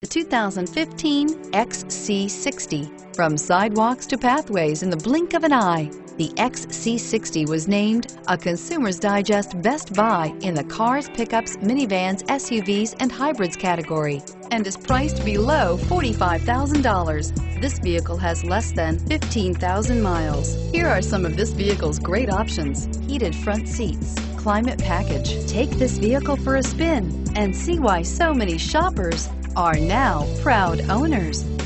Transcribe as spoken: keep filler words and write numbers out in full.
The two thousand fifteen X C sixty. From sidewalks to pathways in the blink of an eye, the X C sixty was named a Consumer's Digest Best Buy in the cars, pickups, minivans, S U Vs, and hybrids category, and is priced below forty-five thousand dollars. This vehicle has less than fifteen thousand miles. Here are some of this vehicle's great options: heated front seats, climate package. Take this vehicle for a spin and see why so many shoppers are now proud owners.